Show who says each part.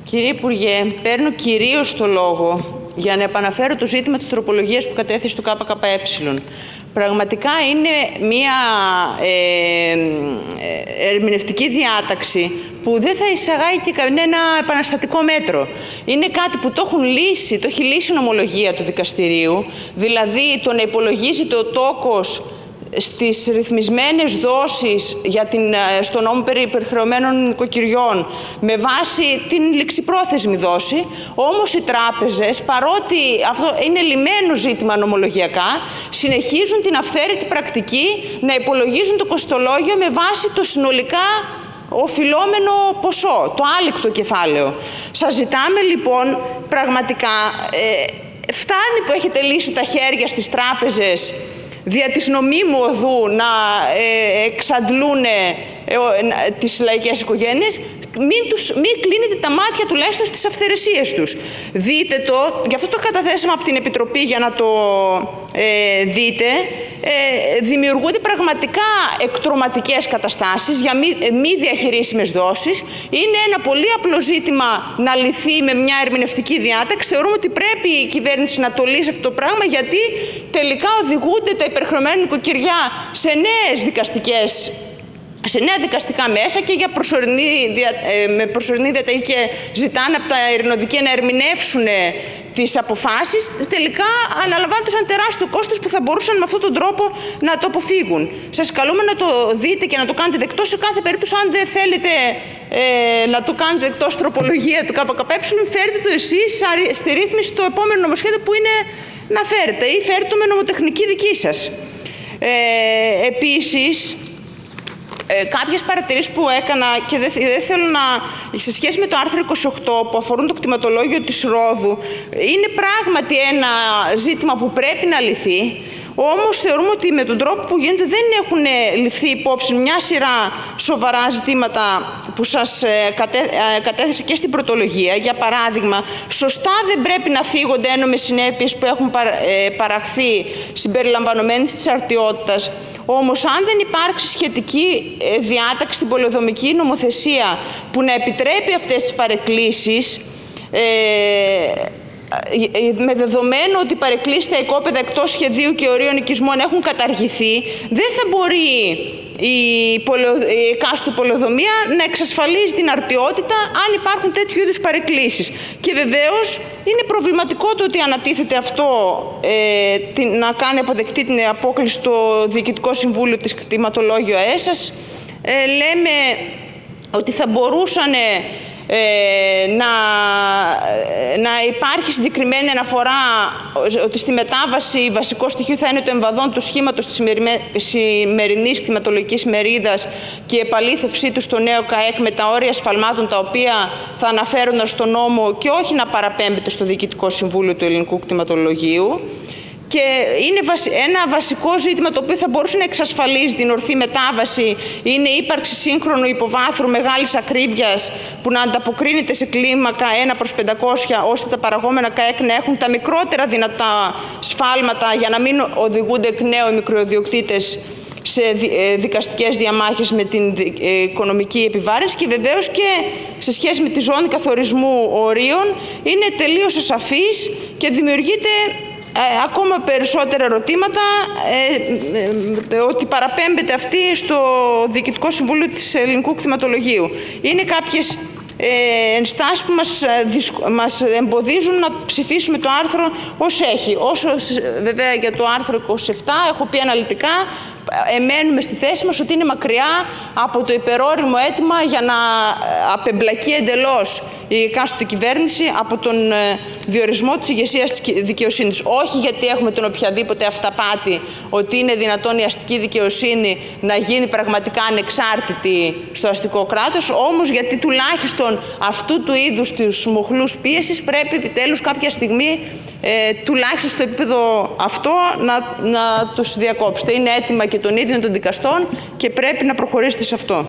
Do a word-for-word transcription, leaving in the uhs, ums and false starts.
Speaker 1: Κύριε Υπουργέ, παίρνω κυρίως το λόγο για να επαναφέρω το ζήτημα της τροπολογίας που κατέθεσε το ΚΚΕ. Πραγματικά είναι μια ε, ε, ερμηνευτική διάταξη που δεν θα εισαγάγει και κανένα επαναστατικό μέτρο. Είναι κάτι που το έχουν λύσει, το έχει λύσει η νομολογία του δικαστηρίου, δηλαδή το να υπολογίζεται ο τόκος στις ρυθμισμένες δόσεις για την, στο νόμο περί υπερχρεωμένων νοικοκυριών με βάση την ληξιπρόθεσμη δόση, όμως οι τράπεζες, παρότι αυτό είναι λυμένο ζήτημα νομολογιακά, συνεχίζουν την αυθαίρετη πρακτική να υπολογίζουν το κοστολόγιο με βάση το συνολικά οφειλόμενο ποσό, το άλικτο κεφάλαιο. Σας ζητάμε λοιπόν πραγματικά, ε, φτάνει που έχετε λύσει τα χέρια στις τράπεζες δια της νομίμου οδού να ε, εξαντλούν ε, ε, τις λαϊκές οικογένειες, μην, τους, μην κλείνετε τα μάτια τουλάχιστον στις αυθαιρεσίες τους. Δείτε το, γι' αυτό το καταθέσαμε από την Επιτροπή για να το ε, δείτε, ε, δημιουργούνται πραγματικά εκτρωματικές καταστάσεις για μη, ε, μη διαχειρίσιμες δόσεις. Είναι ένα πολύ απλό ζήτημα να λυθεί με μια ερμηνευτική διάταξη. Θεωρούμε ότι πρέπει η κυβέρνηση να το λύσει αυτό το πράγμα, γιατί τελικά οδηγούνται τα υπερχρεωμένα νοικοκυριά σε νέες δικαστικές σε νέα δικαστικά μέσα και για προσωρινή, ε, με προσωρινή διαταγή και ζητάνε από τα ειρηνοδικεία να ερμηνεύσουν τις αποφάσεις, τελικά αναλαμβάνοντας ένα τεράστιο κόστος που θα μπορούσαν με αυτόν τον τρόπο να το αποφύγουν. Σας καλούμε να το δείτε και να το κάνετε δεκτό. Σε κάθε περίπτωση, αν δεν θέλετε ε, να το κάνετε δεκτό στην τροπολογία του ΚΚΕ, φέρτε το εσείς στη ρύθμιση το επόμενο νομοσχέδιο που είναι να φέρετε, ή φέρτε το με νομοτεχνική δική σας. Ε, επίσης, Ε, κάποιες παρατηρήσεις που έκανα και δεν, δεν θέλω να... σε σχέση με το άρθρο είκοσι οκτώ που αφορούν το κτηματολόγιο της Ρόδου, είναι πράγματι ένα ζήτημα που πρέπει να λυθεί, όμως θεωρούμε ότι με τον τρόπο που γίνεται δεν έχουν ληφθεί υπόψη μια σειρά σοβαρά ζητήματα που σας κατέ, κατέθεσα και στην πρωτολογία. Για παράδειγμα, σωστά δεν πρέπει να θίγονται ένομες συνέπειες που έχουν παραχθεί συμπεριλαμβανομένης της αρτιότητας. Όμως, αν δεν υπάρξει σχετική διάταξη στην πολεοδομική νομοθεσία που να επιτρέπει αυτές τις παρεκκλήσεις, ε, με δεδομένο ότι οι παρεκκλήσεις στα οικόπεδα εκτός σχεδίου και ορίων οικισμών έχουν καταργηθεί, δεν θα μπορεί η, πολεο, η εκάστοτε πολεοδομία να εξασφαλίζει την αρτιότητα αν υπάρχουν τέτοιου είδους παρεκκλήσεις. Και βεβαίως είναι προβληματικό το ότι ανατίθεται αυτό ε, την, να κάνει αποδεκτή την απόκληση στο Διοικητικό Συμβούλιο της Κτηματολόγιο ΑΕΣΑΣ. Ε, λέμε ότι θα μπορούσαν Ε, να, να υπάρχει συγκεκριμένη αναφορά ότι στη μετάβαση βασικό στοιχείο θα είναι το εμβαδόν του σχήματος της σημερινής κτηματολογικής μερίδας και η επαλήθευσή του στο νέο ΚΑΕΚ με τα όρια σφαλμάτων τα οποία θα αναφέρονται στον νόμο και όχι να παραπέμπεται στο Διοικητικό Συμβούλιο του Ελληνικού Κτηματολογίου. Και είναι ένα βασικό ζήτημα το οποίο θα μπορούσε να εξασφαλίζει την ορθή μετάβαση, είναι η ύπαρξη σύγχρονου υποβάθρου μεγάλης ακρίβειας που να ανταποκρίνεται σε κλίμακα ένα προς πεντακόσια, ώστε τα παραγόμενα ΚΑΕΚ να έχουν τα μικρότερα δυνατά σφάλματα για να μην οδηγούνται εκ νέου οι μικροϊδιοκτήτες σε δικαστικές διαμάχες με την οικονομική επιβάρυνση. Και βεβαίως και σε σχέση με τη ζώνη καθορισμού ορίων είναι τελείως ασαφής και δημιουργείται Ε, ακόμα περισσότερα ερωτήματα ε, ε, ότι παραπέμπεται αυτή στο Διοικητικό Συμβούλιο της Ελληνικού Κτηματολογίου. Είναι κάποιες ε, ενστάσεις που μας, μας εμποδίζουν να ψηφίσουμε το άρθρο ως έχει. Όσο βέβαια για το άρθρο είκοσι επτά έχω πει αναλυτικά, εμένουμε στη θέση μας ότι είναι μακριά από το υπερόριμο αίτημα για να απεμπλακεί εντελώς η εκάστοτε κυβέρνηση από τον διορισμό της ηγεσίας της δικαιοσύνης. Όχι γιατί έχουμε τον οποιαδήποτε αυταπάτη ότι είναι δυνατόν η αστική δικαιοσύνη να γίνει πραγματικά ανεξάρτητη στο αστικό κράτος, όμως γιατί τουλάχιστον αυτού του είδους τους μοχλούς πίεσης πρέπει επιτέλους κάποια στιγμή Ε, τουλάχιστον στο επίπεδο αυτό να, να τους διακόψετε. Είναι έτοιμα και των ίδιων των δικαστών και πρέπει να προχωρήσετε σε αυτό.